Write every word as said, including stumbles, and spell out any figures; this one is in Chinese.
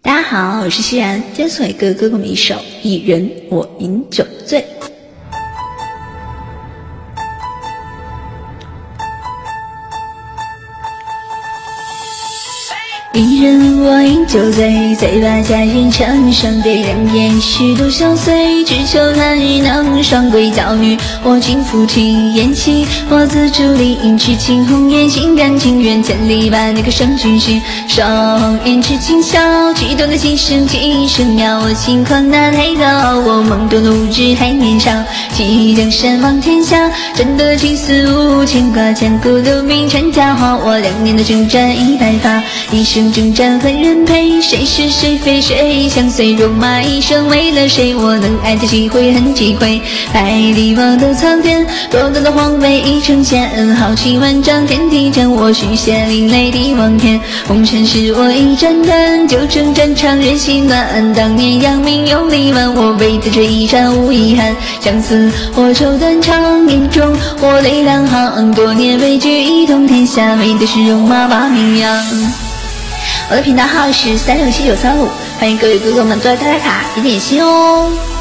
大家好，我是西然，今天送给各位哥哥们一首《一人我饮酒醉》。一人我饮酒醉，醉把佳人成双对，人言虚度相随，只求他日能双归。娇女我尽付情言情，我自竹林饮痴情红颜，心甘情愿千里把那个圣君寻，双眼痴情笑，激动的心声几声妙。我心狂那太高，我懵懂的无知太年少，气江山望天下，战斗的情丝无牵挂，千古留名传佳话。我两年的征战一白发，一生征战恨人陪，谁是谁非谁相随，戎马一生为了谁，我能爱他几回恨几回。百里望斗苍天，多端的皇位已成仙，豪气万丈天地间，我续写另类地望天。红尘是我一盏灯，就征战场人心暖，当年扬名有力万，我为他这一战无遗憾。相思我愁断肠，眼中我泪两行，多年未聚一统天下，为的是戎马把名扬。我的频道号是三六七九三五，欢迎各位哥哥们多来打打卡，点点心哦。